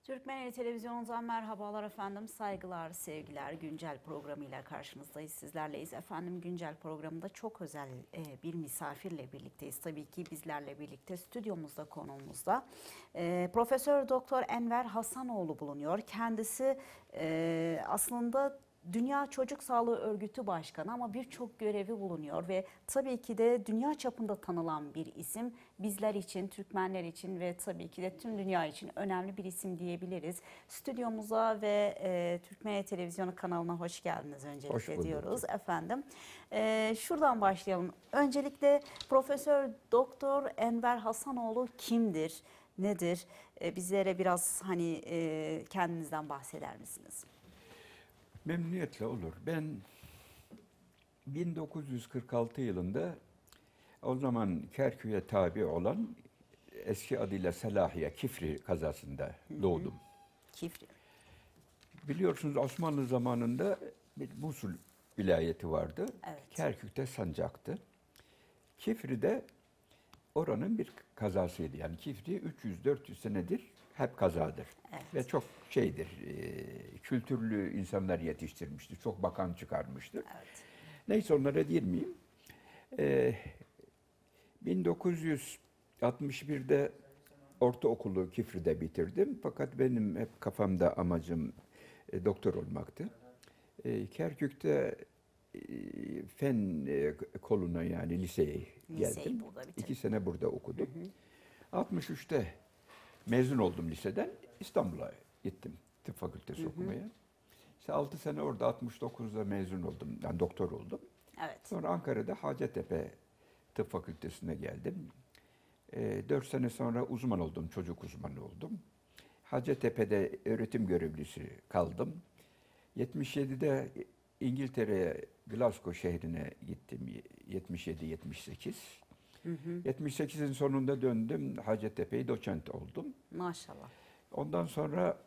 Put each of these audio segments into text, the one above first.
Türkmeneli Televizyon'dan merhabalar efendim. Saygılar, sevgiler. Güncel programıyla karşınızdayız. Sizlerleyiz efendim. Güncel programında çok özel bir misafirle birlikteyiz. Tabii ki bizlerle birlikte stüdyomuzda, konuğumuzda Profesör Doktor Enver Hasanoğlu bulunuyor. Kendisi aslında Dünya Çocuk Sağlığı Örgütü Başkanı ama birçok görevi bulunuyor ve tabii ki de dünya çapında tanılan bir isim. Bizler için, Türkmenler için ve tabii ki de tüm dünya için önemli bir isim diyebiliriz. Stüdyomuza ve Türkmen Televizyonu kanalına hoş geldiniz öncelikle diyoruz efendim. Şuradan başlayalım. Öncelikle Profesör Doktor Enver Hasanoğlu kimdir, nedir? Bizlere biraz kendinizden bahseder misiniz? Memnuniyetle olur. Ben 1946 yılında o zaman Kerkük'e tabi olan eski adıyla Salahiye, Kifri kazasında doğdum. Kifri. Biliyorsunuz Osmanlı zamanında bir Musul vilayeti vardı. Evet. Kerkük'te sancaktı. Kifri'de oranın bir kazasıydı. Yani Kifri 300-400 senedir hep kazadır. Evet. Ve çok kültürlü insanlar yetiştirmiştir. Çok bakan çıkarmıştır. Evet. Neyse onlara girmeyeyim. 1961'de ortaokulu Kifri'de bitirdim. Fakat benim hep kafamda amacım doktor olmaktı. Kerkük'te fen koluna yani liseye geldim. 2 sene burada okudum. 63'te mezun oldum liseden. İstanbul'a gittim tıp fakültesi okumaya. İşte 6 sene orada 69'da mezun oldum. Yani doktor oldum. Evet. Sonra Ankara'da Hacettepe Tıp Fakültesi'ne geldim. 4 sene sonra uzman oldum, çocuk uzmanı oldum. Hacettepe'de öğretim görevlisi kaldım. 77'de İngiltere'ye, Glasgow şehrine gittim. 77-78. 78'in sonunda döndüm. Hacettepe'ye doçent oldum. Maşallah. Ondan sonra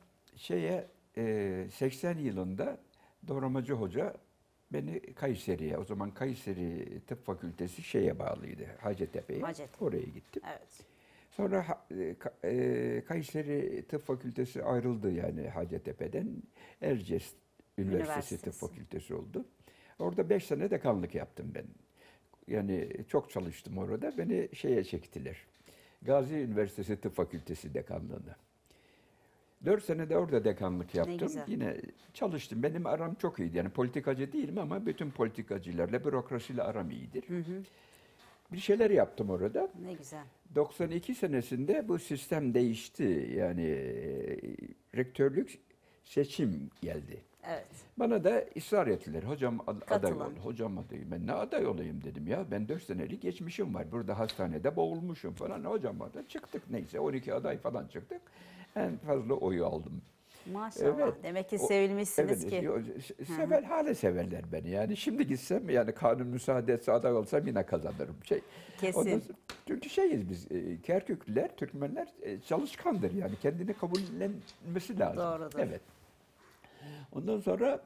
80 yılında Doğramacı Hoca beni Kayseri'ye, o zaman Kayseri Tıp Fakültesi bağlıydı, Hacettepe'ye. Oraya gittim. Evet. Sonra Kayseri Tıp Fakültesi ayrıldı yani Hacettepe'den. Erciyes Üniversitesi Tıp Fakültesi oldu. Orada 5 sene dekanlık yaptım ben. Yani çok çalıştım orada. Beni çektiler. Gazi Üniversitesi Tıp Fakültesi dekanlığına. 4 sene de orada dekanlık yaptım. Yine çalıştım. Benim aram çok iyiydi. Yani politikacı değilim ama bütün politikacılarla, bürokrasiyle aram iyidir. Bir şeyler yaptım orada. Ne güzel. 92 senesinde bu sistem değişti. Yani rektörlük seçim geldi. Evet. Bana da ısrar ettiler. Hocam aday ol. Hocam aday. Ben ne aday olayım dedim ya. Ben 4 senelik geçmişim var. Burada hastanede boğulmuşum falan. Hocam aday. Çıktık neyse. 12 aday falan çıktık. En fazla oyu aldım. Maşallah. Evet. Demek ki sevilmişsiniz ki. Hala severler beni. Yani şimdi gitsem yani kanun müsaade etse aday olsam yine kazanırım. Kesin. Çünkü biz Kerküklüler, Türkmenler çalışkandır yani. Kendini kabullenmesi lazım. Doğrudur. Evet. Ondan sonra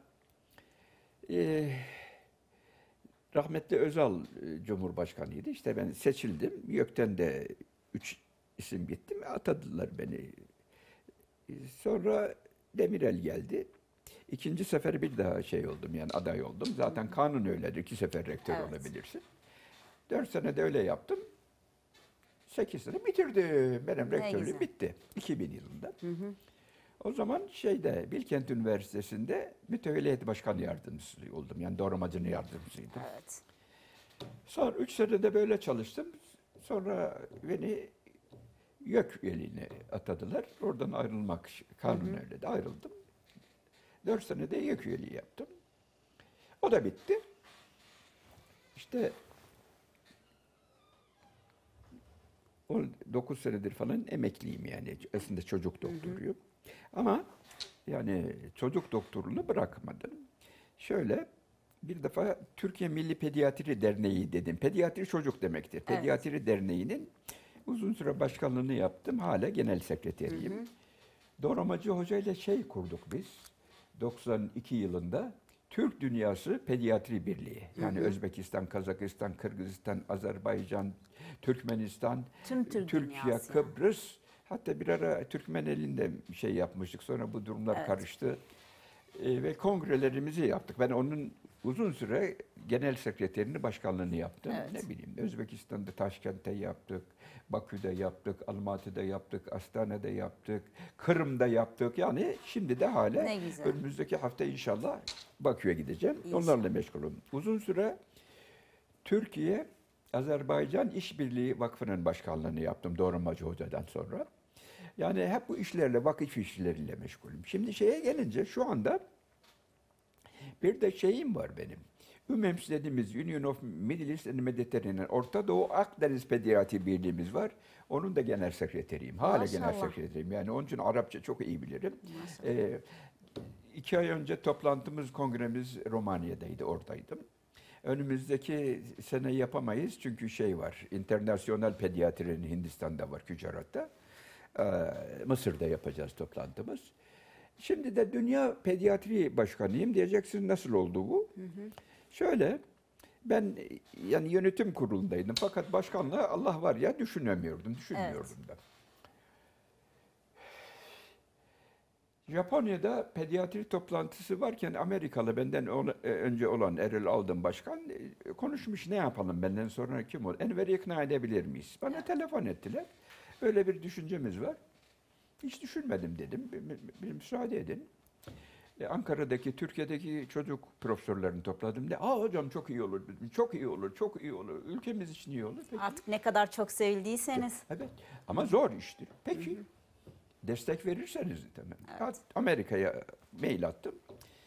rahmetli Özal Cumhurbaşkanıydı. İşte ben seçildim. YÖK'ten de 3 isim gittim. Atadılar beni. Sonra Demirel geldi. 2. sefer bir daha oldum yani aday oldum. Zaten kanun öyledir. 2 sefer rektör olabilirsin. 4 sene de öyle yaptım. 8 sene bitirdim. Benim rektörlüğüm bitti. 2000 yılında. O zaman Bilkent Üniversitesi'nde mütevelli başkan yardımcısı oldum. Yani doğramacının yardımcısıydım. Evet. Sonra 3 sene de böyle çalıştım. Sonra beni YÖK üyeliğine atadılar. Oradan ayrılmak kanun öyle de ayrıldım. 4 sene de YÖK üyeliği yaptım. O da bitti. İşte 9 senedir falan emekliyim yani. Aslında çocuk doktoruyum. Ama yani çocuk doktorluğunu bırakmadım. Bir defa Türkiye Milli Pediatri Derneği dedim. Pediatri çocuk demektir. Evet. Pediatri Derneği'nin uzun süre başkanlığını yaptım. Hala genel sekreteriyim. Doğramacı Hoca ile kurduk biz. 92 yılında Türk Dünyası Pediatri Birliği. Yani Özbekistan, Kazakistan, Kırgızistan, Azerbaycan, Türkmenistan, Türkiye, Kıbrıs, Hatta bir ara Türkmen elinde şey yapmıştık. Sonra bu durumlar Evet. karıştı. Ve kongrelerimizi yaptık. Ben onun uzun süre genel sekreterini, başkanlığını yaptım. Evet. Ne bileyim, Özbekistan'da Taşkent'te yaptık, Bakü'de yaptık, Almatı'da yaptık, Astana'da yaptık, Kırım'da yaptık. Yani şimdi de hala Ne güzel. önümüzdeki hafta inşallah Bakü'ye gideceğim. İnşallah. Onlarla meşgulüm. Uzun süre Türkiye Azerbaycan İşbirliği Vakfı'nın başkanlığını yaptım Doğramacı Hoca'dan sonra. Yani hep bu işlerle, vakıf işleriyle meşgulüm. Şimdi şeye gelince şu anda bir de şeyim var benim. UMEMS dediğimiz Union of Middle East and Mediterranean, Orta Doğu Akdeniz Pediatri Birliğimiz var. Onun da genel sekreteriyim. Hala genel Maşallah. sekreteriyim. Yani onun için Arapça çok iyi bilirim. Maşallah. 2 ay önce toplantımız, kongremiz Romanya'daydı, oradaydım. Önümüzdeki sene yapamayız çünkü şey var, internasyonel pediatrinin Hindistan'da var, Gücerat'ta. Mısır'da yapacağız toplantımız. Şimdi de Dünya Pediatri Başkanıyım. Diyeceksiniz nasıl oldu bu? Şöyle, ben yani yönetim kurulundaydım fakat başkanlığı Allah var ya düşünmüyordum da. Japonya'da pediatri toplantısı varken Amerikalı benden önce olan Erol Aldın Başkan konuşmuş ne yapalım benden sonra kim olur? Enver'i ikna edebilir miyiz? Bana telefon ettiler. Öyle bir düşüncemiz var. Hiç düşünmedim dedim. Bir müsaade edin. Ankara'daki, Türkiye'deki çocuk profesörlerini topladım. Hocam çok iyi olur dedim. Çok iyi olur, çok iyi olur. Ülkemiz için iyi olur. Peki. Artık ne kadar çok sevildiyseniz. Evet. Ama zor iştir. Peki. Destek verirseniz tamam. Evet. Amerika'ya mail attım.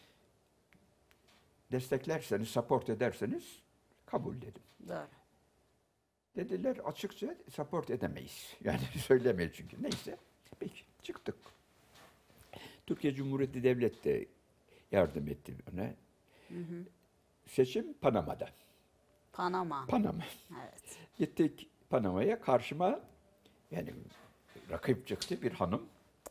Desteklerseniz, support ederseniz kabul dedim. Doğru. Dediler açıkça support edemeyiz. Yani söylemeyiz çünkü. Neyse. Peki çıktık. Türkiye Cumhuriyeti Devlet de yardım etti ona. Seçim Panama'da. Panama. Panama. Evet. Gittik Panama'ya. Karşıma yani rakip çıktı bir hanım.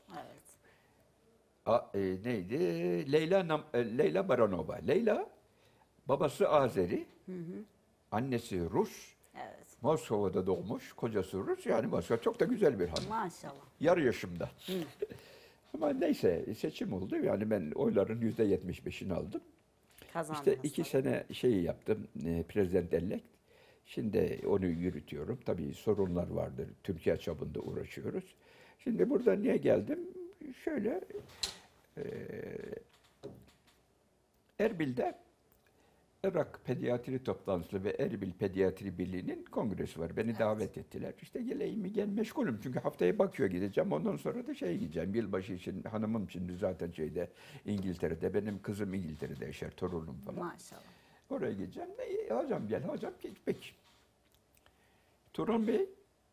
Evet. Neydi? Leyla Baranova. Leyla babası Azeri. Annesi Rus. Evet. Moskova'da doğmuş. Kocası Rus. Yani Moskova çok da güzel bir hanım. Maşallah. Yarı yaşımda. Ama neyse seçim oldu. Yani ben oyların %75'ini aldım. Kazandınız. İşte 2 sene şeyi yaptım. Prezident elect. Şimdi onu yürütüyorum. Tabii sorunlar vardır. Türkiye çapında uğraşıyoruz. Şimdi burada niye geldim? Şöyle Erbil'de Irak Pediatri Toplantısı ve Erbil Pediatri Birliği'nin kongresi var. Beni davet ettiler. İşte geleyim mi gel meşgulüm. Çünkü haftaya Bakü'ye gideceğim. Ondan sonra da gideceğim. Yılbaşı için hanımım şimdi zaten İngiltere'de. Benim kızım İngiltere'de yaşar. Torunum falan. Maşallah. Oraya gideceğim. Hocam gel. Hocam gel. Peki. Turan Bey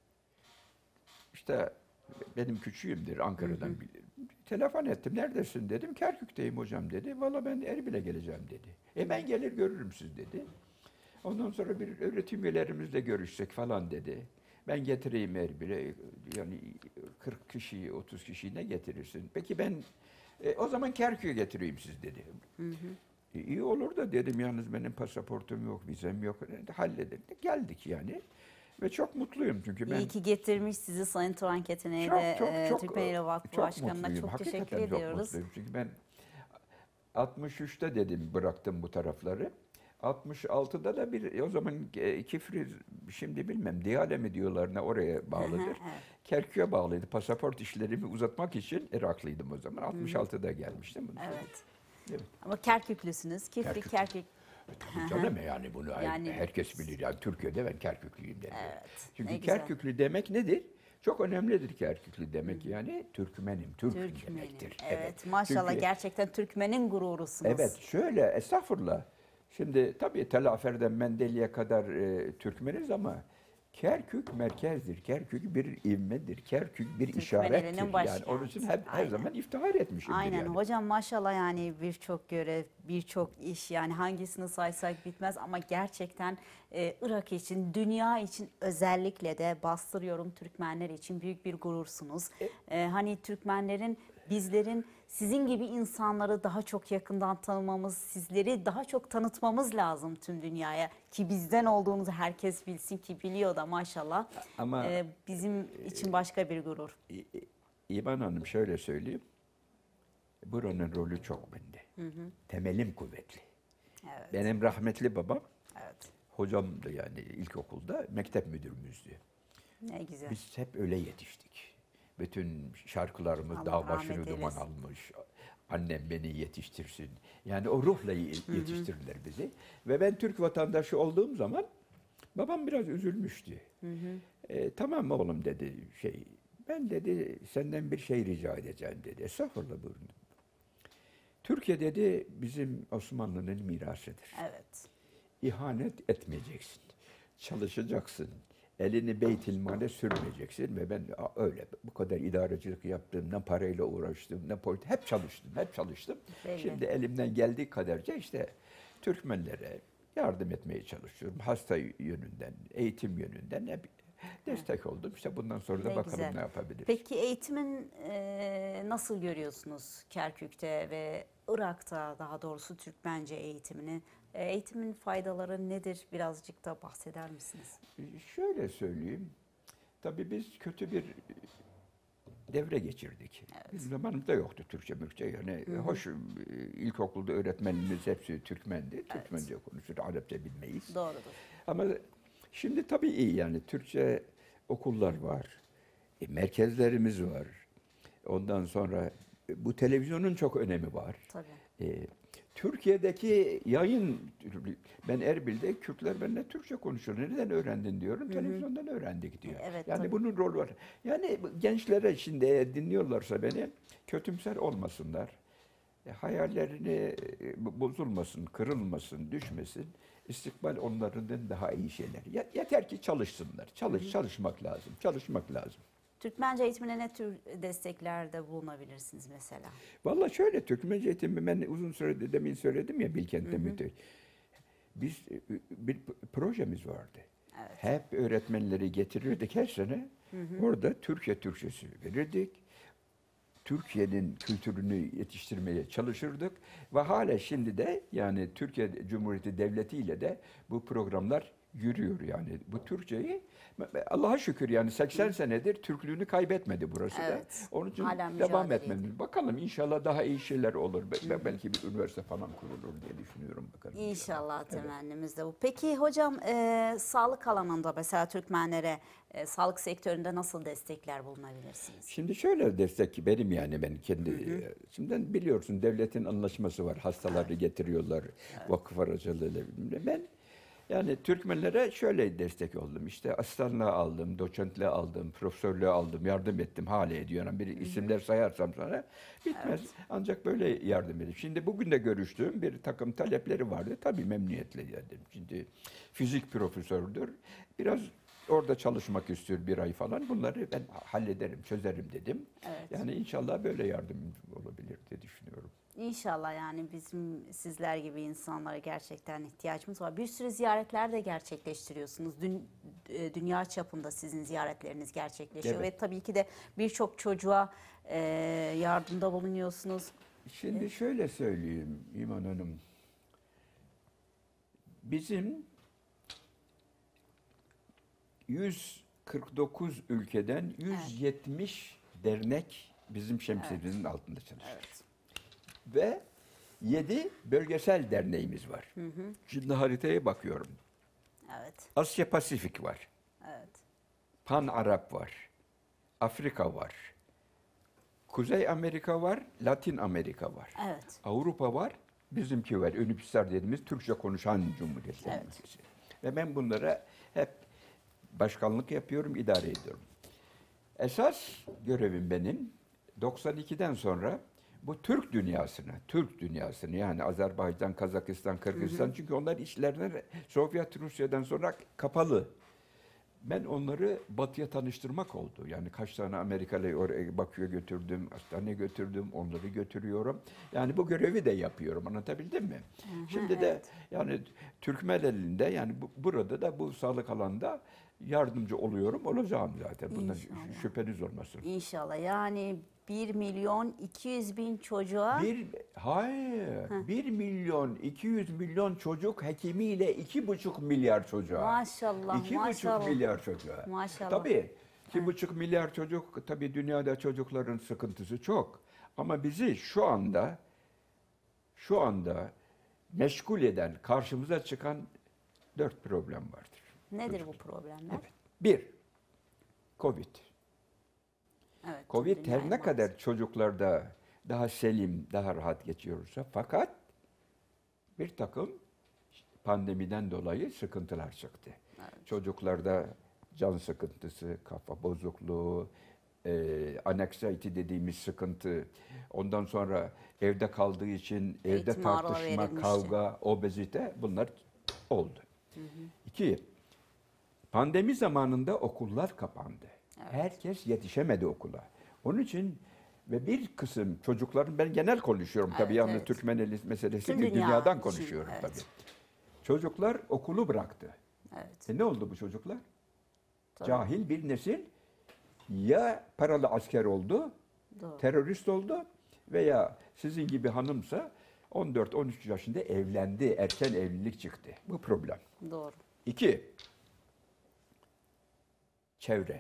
işte benim küçüğümdür. Ankara'dan bilirim. Telefon ettim. Neredesin dedim. Kerkük'teyim hocam dedi. Valla ben Erbil'e geleceğim dedi. Ben gelir görürüm siz dedi. Ondan sonra bir öğretim üyelerimizle görüşsek falan dedi. Ben getireyim Erbil'e. Yani 40 kişiyi, 30 kişiyi ne getirirsin? Peki ben o zaman Kerkük'e getireyim siz dedi. İyi olur da dedim yalnız benim pasaportum yok, vizem yok. Halledelim. Geldik yani. Ve çok mutluyum çünkü ben... İyi ki getirmiş sizi Sayın Turan Keten'e Türk Medya Vakfı Başkanı'na mutluyum. çok Hakikaten teşekkür çok ediyoruz. mutluyum. Çünkü ben 63'te dedim bıraktım bu tarafları. 66'da da o zaman Kifri şimdi bilmem Diyale mi diyorlar ne oraya bağlıdır. Evet. Kerkük'e bağlıydı. Pasaport işlerimi uzatmak için Iraklıydım o zaman. 66'da gelmiştim. Evet. Evet. Ama Kerküklüsünüz. Kerkük. Tabii canım yani bunu Yani- herkes bilir. Yani Türkiye'de ben Kerküklüyüm dedim. Evet. Çünkü ne güzel. Kerküklü demek nedir? Çok önemlidir Kerküklü demek yani Türkmenim, Türk'üm Türkmenim. demektir. Evet. Maşallah Çünkü- gerçekten Türkmenin gururusunuz. Evet şöyle estağfurullah. Şimdi tabii Telafer'den Mendeli'ye kadar Türkmeniz ama Kerkük merkezdir. Kerkük bir ivmedir. Kerkük bir işarettir. elinin Yani başkenti. onun için her Aynen. zaman iftihar etmişimdir Aynen yani. hocam maşallah yani birçok görev, birçok iş yani hangisini saysak bitmez ama gerçekten Irak için, dünya için özellikle de bastırıyorum Türkmenler için büyük bir gurursunuz. Hani Türkmenlerin bizlerin sizin gibi insanları daha çok yakından tanımamız, sizleri daha çok tanıtmamız lazım tüm dünyaya. Ki bizden olduğunuzu herkes bilsin, ki biliyor da maşallah. Ama Bizim için başka bir gurur. İvan Hanım şöyle söyleyeyim. Buranın rolü çok bende. Temelim kuvvetli. Evet. Benim rahmetli babam Evet. hocamdı, yani ilkokulda mektep müdürümüzdü. Ne güzel. Biz hep öyle yetiştik. Bütün şarkılarımız Allah dağ başını rahmet duman eylesin. almış. Annem beni yetiştirsin. Yani o ruhla yetiştirdiler bizi. Ve ben Türk vatandaşı olduğum zaman babam biraz üzülmüştü. Tamam mı oğlum dedi, ben dedi senden bir şey rica edeceğim dedi. Estağfurullah, buyurun. Türkiye dedi bizim Osmanlı'nın mirasıdır. Evet. İhanet etmeyeceksin. Çalışacaksın. Elini Beytilmal'e sürmeyeceksin ve ben öyle bu kadar idarecilik yaptım, ne parayla uğraştım, ne politik, hep çalıştım. Belli. Şimdi elimden geldiği kadarca işte Türkmenlere yardım etmeye çalışıyorum. Hasta yönünden, eğitim yönünden hep destek oldum. İşte bundan sonra da Ne bakalım güzel. ne yapabiliriz. Peki eğitimin nasıl görüyorsunuz Kerkük'te ve Irak'ta, daha doğrusu Türkmence eğitimini? Eğitimin faydaları nedir? Birazcık da bahseder misiniz? Şöyle söyleyeyim. Tabii biz kötü bir devre geçirdik. Bizim zamanımızda yoktu Türkçe mürkçe. Yani hoş, ilkokulda öğretmenimiz hepsi Türkmendi. Türkmence konuşur, Arapça bilmeyiz. Doğrudur. Ama şimdi tabii iyi, yani Türkçe okullar var. Merkezlerimiz var. Ondan sonra bu televizyonun çok önemi var. Tabii. Türkiye'deki yayın, ben Erbil'de Kürtler benimle Türkçe konuşuyor. Neden öğrendin diyorum. Televizyondan öğrendik diyor. Evet, yani tabii. bunun rol var. Yani gençlere şimdi eğer dinliyorlarsa beni, kötümser olmasınlar. Hayallerini bozulmasın, kırılmasın, düşmesin. İstikbal onlardan daha iyi şeyler. Yeter ki çalışsınlar. Çalışmak lazım. Çalışmak lazım. Türkmence eğitimine ne tür desteklerde bulunabilirsiniz mesela? Vallahi şöyle, Türkmence eğitimi ben uzun süredir, demin söyledim ya, Bilkent'te biz bir projemiz vardı. Evet. Hep öğretmenleri getirirdik her sene. Orada Türkiye Türkçesi verirdik. Türkiye'nin kültürünü yetiştirmeye çalışırdık ve hala şimdi de, yani Türkiye Cumhuriyeti Devleti ile de bu programlar yürüyor. Yani bu Türkçeyi Allah'a şükür, yani 80 senedir Türklüğünü kaybetmedi burası da. Evet. Onun için Hala devam mücadele etmemiz. Bakalım, inşallah daha iyi şeyler olur. Belki bir üniversite falan kurulur diye düşünüyorum. Bakalım. İnşallah temennimiz de bu. Peki hocam, sağlık alanında mesela Türkmenlere sağlık sektöründe nasıl destekler bulunabilirsiniz? Şimdi şöyle destek benim, yani ben kendi, şimdi biliyorsun devletin anlaşması var. Hastaları getiriyorlar vakıf aracılığıyla. Ben yani Türkmenlere şöyle destek oldum. İşte asistanlığı aldım, doçentliği aldım, profesörlüğü aldım, yardım ettim, hala ediyorum. Bir isimler sayarsam sana bitmez. Ancak böyle yardım edip. Şimdi bugün de görüştüğüm bir takım talepleri vardı. Tabii memnuniyetle geldim. Şimdi fizik profesördür. Biraz orada çalışmak istiyor, bir ay falan. Bunları ben hallederim, çözerim dedim. Evet. Yani inşallah böyle yardım olabilir diye düşünüyorum. İnşallah, yani bizim sizler gibi insanlara gerçekten ihtiyacımız var. Bir sürü ziyaretler de gerçekleştiriyorsunuz. Dünya çapında sizin ziyaretleriniz gerçekleşiyor. Evet. Ve tabii ki de birçok çocuğa yardımda bulunuyorsunuz. Şimdi şöyle söyleyeyim İman Hanım. Bizim 149 ülkeden 170 dernek bizim şemsiyemizin altında çalışıyor. Evet. Ve 7 bölgesel derneğimiz var. Şimdi haritaya bakıyorum. Evet. Asya Pasifik var. Evet. Pan Arap var. Afrika var. Kuzey Amerika var. Latin Amerika var. Evet. Avrupa var. Bizimki var. Ünipsar dediğimiz Türkçe konuşan cumhuriyetler Evet. ülkesi. Ve ben bunlara hep başkanlık yapıyorum, idare ediyorum. Esas görevim benim 92'den sonra bu Türk dünyasını, yani Azerbaycan, Kazakistan, Kırgızistan, çünkü onlar içlerine Sovyet Rusya'dan sonra kapalı. Ben onları Batı'ya tanıştırmak oldu. Yani kaç tane Amerikalı oraya Bakü'ye götürdüm, hastaneye götürdüm, onları götürüyorum. Yani bu görevi de yapıyorum. Anlatabildim mi? Şimdi de yani Türkmen elinde, yani burada da bu sağlık alanında yardımcı olacağım zaten. Bundan İnşallah. şüpheniz olmasın. İnşallah. Yani 1 milyon 200 bin çocuğa Hayır. 1.200.000.000 çocuk hekimiyle 2,5 milyar çocuğa. maşallah 2,5 maşallah. milyar çocuğa. Maşallah. Tabii 2,5 milyar çocuk, tabii dünyada çocukların sıkıntısı çok. Ama bizi şu anda meşgul eden, karşımıza çıkan 4 problem vardır. Nedir bu problemler? Evet. 1. Covid. Evet, Covid dünyayı her ne kadar çocuklarda daha selim, daha rahat geçiyorsa, fakat bir takım pandemiden dolayı sıkıntılar çıktı. Çocuklarda can sıkıntısı, kafa bozukluğu, anksiyete dediğimiz sıkıntı, ondan sonra evde kaldığı için evde Eğitim araları tartışma, verilmişti. kavga, obezite, bunlar oldu. 2. Pandemi zamanında okullar kapandı. Herkes yetişemedi okula. Onun için ve bir kısım çocukların, ben genel konuşuyorum tabii, Evet, yalnız evet. Türkmen meselesi Tüm değil, dünya dünyadan için, konuşuyorum evet. tabii. Çocuklar okulu bıraktı. Evet. Ne oldu bu çocuklar? Tabii. Cahil bir nesil ya paralı asker oldu, Doğru. terörist oldu veya sizin gibi hanımsa 14-13 yaşında evlendi, erken evlilik çıktı. Bu problem. Doğru. 2. Çevre.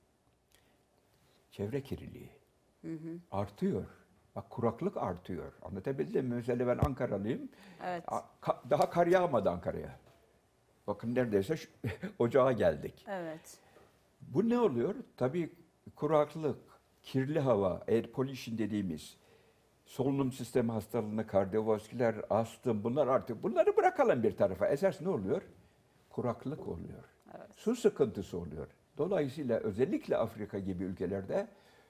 Çevre kirliliği. Artıyor. Bak, kuraklık artıyor. Anlatabildim mi? Mesela ben Ankaralıyım. Evet. Daha kar yağmadı Ankara'ya. Bakın neredeyse ocağa geldik. Evet. Bu ne oluyor? Tabii kuraklık, kirli hava, air pollution dediğimiz solunum sistemi hastalığına, kardiyovasküler, astım, bunlar artık, bunları bırakalım bir tarafa. Esas ne oluyor? Kuraklık oluyor. Su sıkıntısı oluyor. Dolayısıyla özellikle Afrika gibi ülkelerde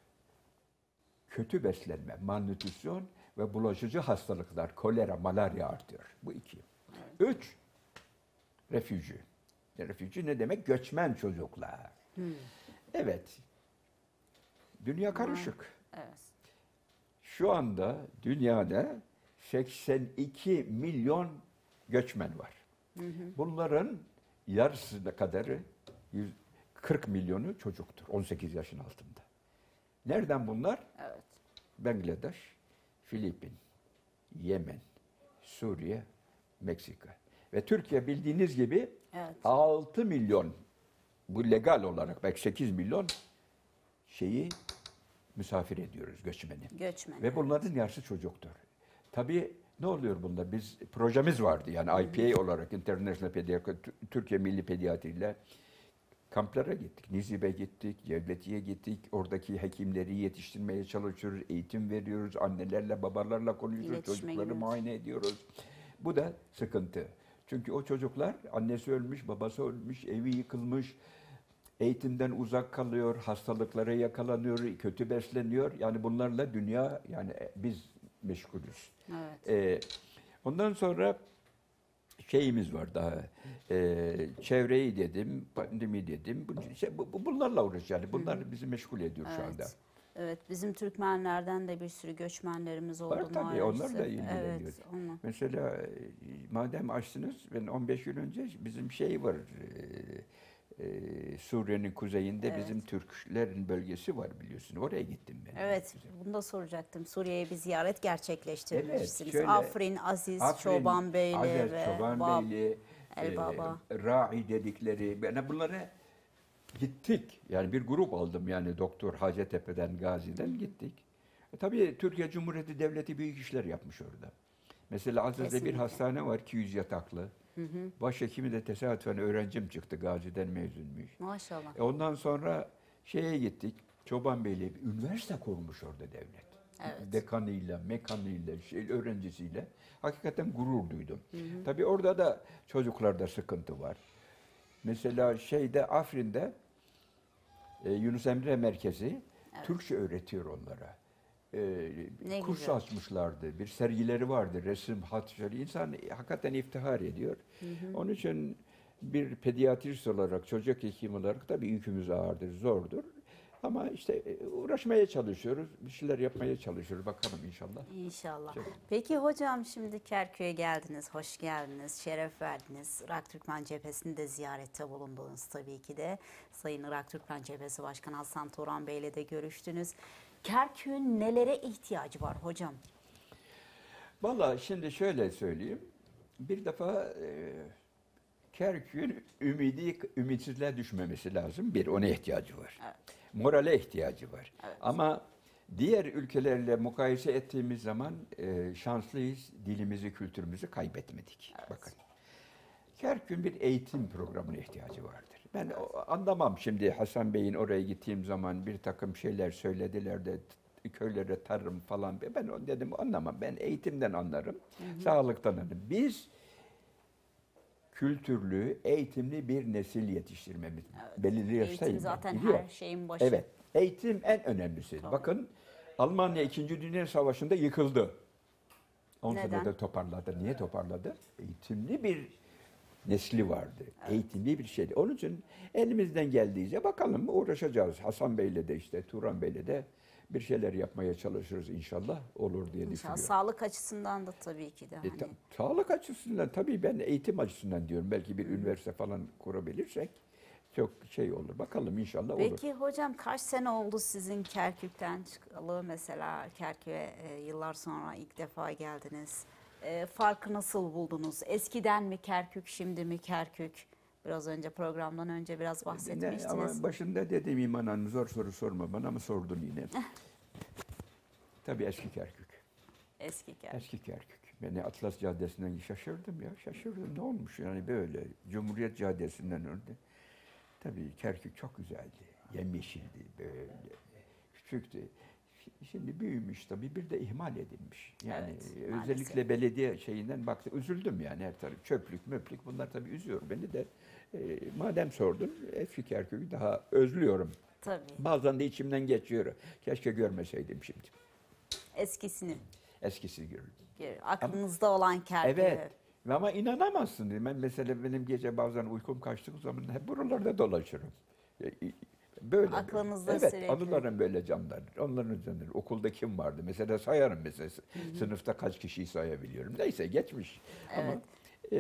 kötü beslenme, malnütrisyon ve bulaşıcı hastalıklar, kolera, malaria artıyor. Bu 2. 3. Refüji. Refüji ne demek? Göçmen çocuklar. Evet. Dünya karışık. Evet. Şu anda dünyada 82 milyon göçmen var. Bunların yarısına kadarı, 40 milyonu çocuktur, 18 yaşın altında. Nereden bunlar? Evet. Bangladeş, Filipin, Yemen, Suriye, Meksika. Ve Türkiye bildiğiniz gibi Evet. 6 milyon, bu legal olarak belki 8 milyon misafir ediyoruz, göçmeni. Göçmen. Ve bunların yarısı çocuktur. Tabii ne oluyor bunda? Biz projemiz vardı, yani IPA olarak, International Pediatry, Türkiye Milli Pediatri ile kamplara gittik. Nizip'e gittik, Cevleti'ye gittik. Oradaki hekimleri yetiştirmeye çalışıyoruz, eğitim veriyoruz, annelerle, babalarla konuşuyoruz, İletişime çocukları giriyoruz. muayene ediyoruz. Bu da sıkıntı. Çünkü o çocuklar, annesi ölmüş, babası ölmüş, evi yıkılmış, eğitimden uzak kalıyor, hastalıklara yakalanıyor, kötü besleniyor. Yani bunlarla dünya, yani biz meşgulüz. Evet. Ondan sonra şeyimiz var daha, çevreyi dedim, pandemi dedim, bunlarla uğraşıyoruz. Yani bunlar bizi meşgul ediyor şu anda. Evet, bizim Türkmenlerden de bir sürü göçmenlerimiz oldu Var tabii, maalesef. onlar da ilgileniyor. Evet, onunla. Mesela madem açtınız, ben 15 yıl önce bizim şey var, Suriye'nin kuzeyinde Evet. bizim Türklerin bölgesi var, biliyorsun. Oraya gittim ben. Evet, bunu da soracaktım. Suriye'ye bir ziyaret gerçekleştirmişsiniz. Evet, şöyle, Afrin, Aziz, Çobanbeyli Aziz, ve Çobanbeyli, Elbaba. Ra'i dedikleri, yani bunlara gittik. Yani bir grup aldım, yani Doktor Hacettepe'den, Gazi'den gittik. Tabii Türkiye Cumhuriyeti Devleti büyük işler yapmış orada. Mesela Aziz'de bir Kesinlikle. hastane var, 200 yataklı. Başhekimi de tesadüfen öğrencim çıktı, Gazi'den mezunmuş. Maşallah. Ondan sonra şeye gittik, Çobanbeyli, üniversite kurmuş orada devlet. Evet. Dekanıyla, mekanıyla, öğrencisiyle. Hakikaten gurur duydum. Tabii orada da çocuklarda sıkıntı var. Mesela Afrin'de Yunus Emre Merkezi Türkçe öğretiyor onlara. Ne Kurs güzel. açmışlardı. Bir sergileri vardı. Resim, hat, şöyle. İnsan hakikaten iftihar ediyor. Onun için bir pediatrist olarak, çocuk hekimi olarak tabii yükümüz ağırdır, zordur. Ama işte uğraşmaya çalışıyoruz, bir şeyler yapmaya çalışıyoruz. Bakalım inşallah. İnşallah. Çok. Peki hocam, şimdi Kerkük'e geldiniz, hoş geldiniz, şeref verdiniz. Irak Türkmen Cephesi'ni de ziyarette bulundunuz tabii ki de. Sayın Irak Türkmen Cephesi Başkanı Hasan Turan Bey ile de görüştünüz. Kerkük'ün nelere ihtiyacı var hocam? Vallahi şimdi şöyle söyleyeyim. Bir defa Kerkük'ün ümitsizliğe düşmemesi lazım. Bir, ona ihtiyacı var. Evet. Morale ihtiyacı var. Evet. Ama diğer ülkelerle mukayese ettiğimiz zaman şanslıyız. Dilimizi, kültürümüzü kaybetmedik. Evet. Bakın. Kerkük'ün bir eğitim programına ihtiyacı vardır. Ben anlamam şimdi Hasan Bey'in oraya gittiğim zaman bir takım şeyler söylediler de köylere tarım falan. Ben onu dedim anlamam. Ben eğitimden anlarım. Sağlıktan anlarım. Biz kültürlü, eğitimli bir nesil yetiştirmemiz. Belirli yaştayım. Eğitim zaten biliyor. her şeyin başı. Evet. Eğitim en önemlisi. Tamam. Bakın Almanya 2. Dünya Savaşı'nda yıkıldı. 10 Neden? senede toparladı. Niye toparladı? Eğitimli bir nesli vardı. Eğitimli bir şeydi. Onun için elimizden geldiğince bakalım uğraşacağız. Hasan Bey'le de işte Turan Bey'le de bir şeyler yapmaya çalışırız inşallah. Olur diye İnşallah. düşünüyorum. Sağlık açısından da tabii ki de. Hani. Sağlık açısından tabii ben eğitim açısından diyorum. Belki bir üniversite falan kurabilirsek çok şey olur. Bakalım inşallah olur. Peki hocam kaç sene oldu sizin Kerkük'ten çıkalı mesela Kerkük'e yıllar sonra ilk defa geldiniz. Farkı nasıl buldunuz? Eskiden mi Kerkük, şimdi mi Kerkük? Biraz önce programdan önce biraz bahsetmiştiniz. Ama başında dediğim İman Hanım zor soru sorma bana ama sordun yine. Tabii eski Kerkük. Eski Kerkük. Eski Kerkük. Beni Atlas Caddesi'nden şaşırdım ya. Şaşırdım. Ne olmuş yani böyle. Cumhuriyet Caddesi'nden orada. Tabii Kerkük çok güzeldi. Yemyeşildi böyle. Küçüktü. Şimdi büyümüş tabii. Bir de ihmal edilmiş. Yani Evet, özellikle maalesef. belediye şeyinden baktım. Üzüldüm yani her taraf. Çöplük, möplük bunlar tabii üzüyor beni de. Madem sordun eski Kerkük'ü daha özlüyorum. Tabii. Bazen de içimden geçiyor. Keşke görmeseydim şimdi. Eskisini. Eskisi görürdüm. Aklınızda olan Kerkük'ü. Evet. Ama inanamazsın. Ben mesela benim gece bazen uykum kaçtığı zaman hep buralarda dolaşırım. Böyle. Aklınızda evet, sürekli. anılarım böyle canlanır. Onların canlanır. Okulda kim vardı? Mesela sayarım mesela. Sınıfta kaç kişiyi sayabiliyorum. Neyse geçmiş. Evet. Ama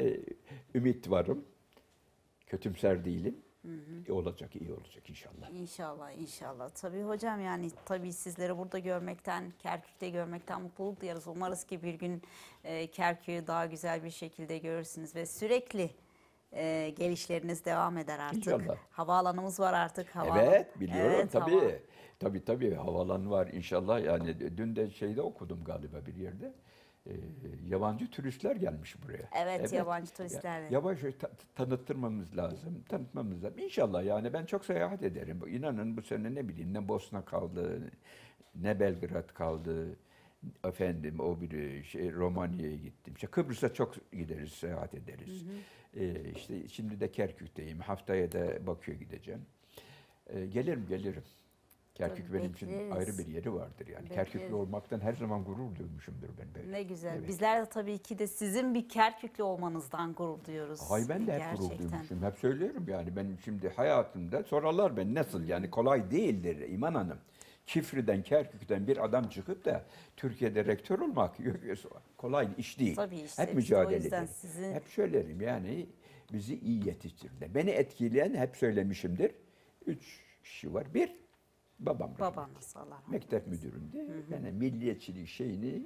ümit varım. Kötümser değilim. Olacak, iyi olacak inşallah. İnşallah, inşallah. Tabii hocam yani tabii sizleri burada görmekten, Kerkük'te görmekten mutluluk duyarız. Umarız ki bir gün Kerkük'ü daha güzel bir şekilde görürsünüz ve sürekli gelişleriniz devam eder artık. İnşallah. Havaalanımız var artık. Evet, biliyorum Evet, tabii. Tabii havaalanı var inşallah. Yani dün de şeyde okudum galiba bir yerde. Yabancı turistler gelmiş buraya. Evet, yabancı turistler. Yavaş yavaş tanıtmamız lazım. Tanıtmamız lazım. İnşallah yani ben çok seyahat ederim. İnanın bu sene ne bileyim ne Bosna kaldı, ne Belgrad kaldı. Efendim o bir şey Romanya'ya gittim. İşte Kıbrıs'a çok gideriz, seyahat ederiz. İşte şimdi de Kerkük'teyim. Haftaya da Bakü'ye gideceğim. Gelirim. Kerkük Tabii, benim için bekleriz. ayrı bir yeri vardır yani. Bekleriz. Kerküklü olmaktan her zaman gurur duymuşumdur ben böyle. Ne güzel. Evet. Bizler de tabii ki de sizin bir Kerküklü olmanızdan gurur duyuyoruz. Ay ben de hep gurur Gerçekten. duymuşum. Hep söylüyorum yani ben şimdi hayatımda sorarlar ben nasıl yani kolay değildir İman Hanım. Çifri'den, Kerkük'ten bir adam çıkıp da Türkiye'de rektör olmak kolay iş değil. Tabii işte, hep işte mücadele o yüzden ederim. sizi- Hep söylerim yani bizi iyi yetiştirdiler. Beni etkileyen hep söylemişimdir. 3 kişi var. Bir, babam rahmetli. Babanız Allah rahmet Mektep müdüründü. Yani milliyetçilik şeyini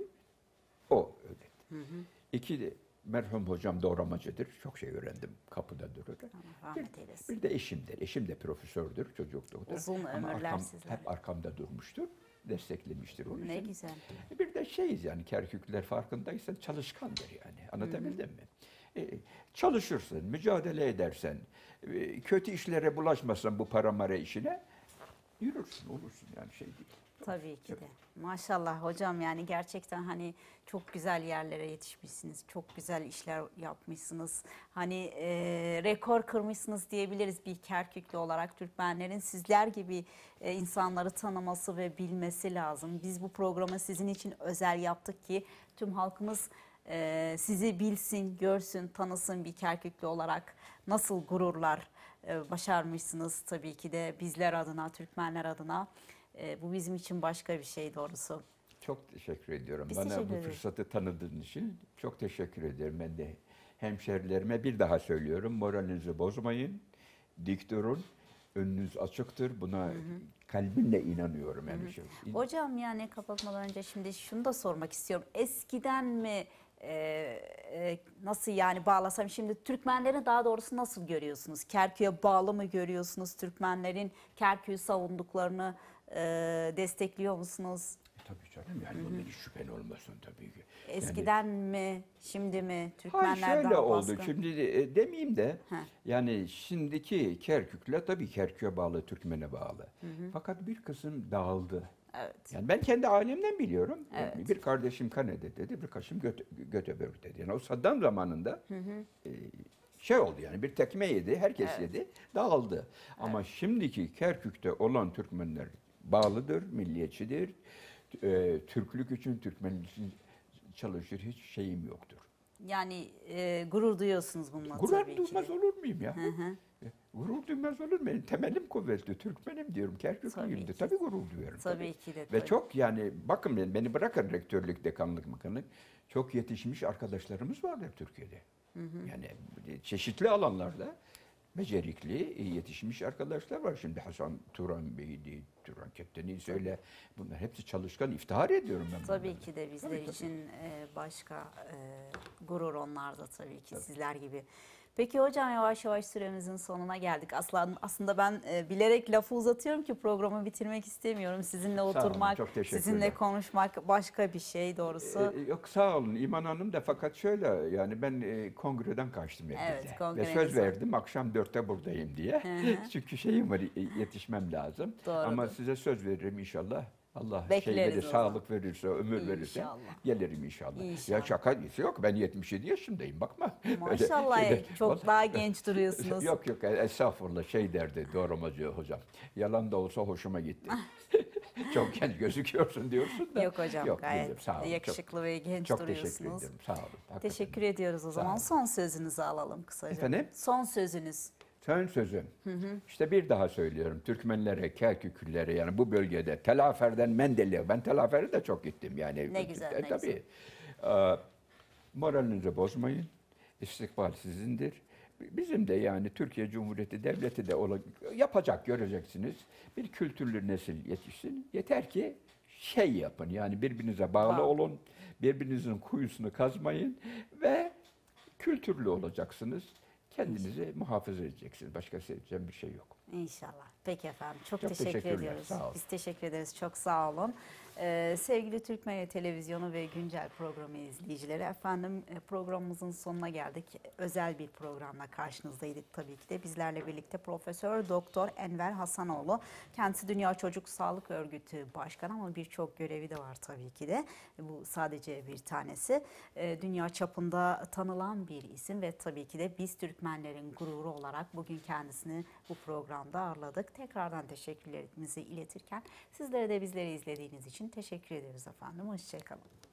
o öğretti. İki de merhum hocam doğramacıdır. Çok şey öğrendim. Kapıda durur. Allah rahmet eylesin. Bir de eşimdir. Eşim de profesördür. Çocuk doktor. Uzun Ama ömürler sizlere. hep arkamda durmuştur. Desteklemiştir onu. Ne güzel. Bir de şeyiz yani Kerkükler farkındaysan çalışkandır yani. Anlatabildim mi? Çalışırsın, mücadele edersen, kötü işlere bulaşmasan bu para mara işine yürürsün, olursun yani şey değil. Tabii ki de. Maşallah hocam yani gerçekten hani çok güzel yerlere yetişmişsiniz. Çok güzel işler yapmışsınız. Hani rekor kırmışsınız diyebiliriz bir Kerküklü olarak. Türkmenlerin sizler gibi insanları tanıması ve bilmesi lazım. Biz bu programı sizin için özel yaptık ki tüm halkımız sizi bilsin, görsün, tanısın bir Kerküklü olarak. Nasıl gururlar başarmışsınız tabii ki de bizler adına, Türkmenler adına. Bu bizim için başka bir şey doğrusu. Çok teşekkür ediyorum. Biz Bana teşekkür bu ederiz. fırsatı tanıdığın için çok teşekkür ederim. Ben de hemşerilerime bir daha söylüyorum. Moralinizi bozmayın, dik durun. önünüz açıktır. Buna kalbimle inanıyorum yani. Hocam yani kapatmadan önce şimdi şunu da sormak istiyorum. Eskiden mi nasıl yani bağlasam şimdi Türkmenleri daha doğrusu nasıl görüyorsunuz? Kerkük'e bağlı mı görüyorsunuz? Türkmenlerin Kerkük'ü savunduklarını destekliyor musunuz? Tabii canım yani bunun hiç şüphen olmasın tabii ki. Eskiden mi, şimdi mi Hayır Türkmenler şöyle daha oldu. baskın? Şimdi demeyeyim de Heh. yani şimdiki Kerkük'le tabii Kerkük'e bağlı, Türkmen'e bağlı. Fakat bir kısım dağıldı. Evet. Yani ben kendi ailemden biliyorum. Evet. Bir kardeşim Kane'de bir kardeşim Göteborg'deydi. Yani o Saddam zamanında şey oldu yani bir tekme yedi, herkes yedi, dağıldı. Ama şimdiki Kerkük'te olan Türkmenler bağlıdır, milliyetçidir. Türklük için, Türkmenlik için çalışır, hiç şeyim yoktur. Yani gurur duyuyorsunuz bununla Gurur tabii ki. duymaz olur muyum ya? Hı hı. Gurur duymaz olur muyum? Temelim kuvvetli, Türkmenim diyorum, Kerküklüyüm Tabii de. ki. Tabii gurur duyuyorum. Tabii ki de. Ve tabii. çok yani bakın beni bırakın rektörlük, dekanlık, makanlık. Çok yetişmiş arkadaşlarımız vardır Türkiye'de. Yani çeşitli alanlarda becerikli, yetişmiş arkadaşlar var. Şimdi Hasan Turan Bey'di, Turan Kepten'i söyle. Bunlar hepsi çalışkan, iftihar ediyorum ben Tabii bunlarla. ki de bizler Tabii, tabii. için başka gurur onlar da tabii ki sizler gibi. Peki hocam yavaş yavaş süremizin sonuna geldik. Aslında ben bilerek lafı uzatıyorum ki programı bitirmek istemiyorum. Sizinle olun, oturmak, çok teşekkürler. sizinle konuşmak başka bir şey doğrusu. Yok sağ olun İman Hanım da fakat şöyle yani ben kongreden kaçtım evde. Evet, Ve kongreniz söz var. verdim akşam 4'te buradayım diye. Çünkü şeyim var yetişmem lazım. Doğrudur. Ama size söz veririm inşallah. Allah Bekleriz verir, o zaman. sağlık verirse, ömür verirse İnşallah. gelirim inşallah. İnşallah. Ya şakası yok ben 77 yaşındayım bakma. Öyle Maşallah şeyde- çok daha genç duruyorsunuz. Yok yok estağfurullah şey derdi doğramacı hocam. Yalan da olsa hoşuma gitti. Çok genç gözüküyorsun diyorsun da. Yok hocam bilmiyorum, gayet sağ olun, yakışıklı ve genç çok teşekkür duruyorsunuz. ederim. Sağ olun. Hakikaten. Teşekkür ediyoruz o zaman. olun. Son sözünüzü alalım kısaca. Efendim? Son sözünüz. Son sözüm. İşte bir daha söylüyorum. Türkmenlere, Kerküklülere yani bu bölgede Telafer'den Mendelis'e. Ben Telafer'e de çok gittim yani. Ne güzel, ne tabii. Moralinizi bozmayın. İstikbal sizindir. Bizim de yani Türkiye Cumhuriyeti Devleti de yapacak göreceksiniz. Bir kültürlü nesil yetişsin. Yeter ki şey yapın yani birbirinize bağlı olun. Birbirinizin kuyusunu kazmayın ve kültürlü olacaksınız. Kendinizi muhafaza edeceksiniz. Başka söyleyeceğim bir şey yok. İnşallah. Peki efendim. Çok Çok teşekkür teşekkürler, ediyoruz. sağ olun. Biz teşekkür ederiz. Çok sağ olun. Sevgili Türk Medya Televizyonu ve Güncel programı izleyicileri efendim programımızın sonuna geldik. Özel bir programla karşınızdaydık tabii ki de. Bizlerle birlikte Profesör Doktor Enver Hasanoğlu. Kendisi Dünya Çocuk Sağlık Örgütü Başkanı ama birçok görevi de var tabii ki de. Bu sadece bir tanesi. Dünya çapında tanılan bir isim ve tabii ki de biz Türkmenlerin gururu olarak bugün kendisini bu programda ağırladık. Tekrardan teşekkürlerimizi iletirken sizlere de bizleri izlediğiniz için teşekkür ederiz efendim. Hoşçakalın.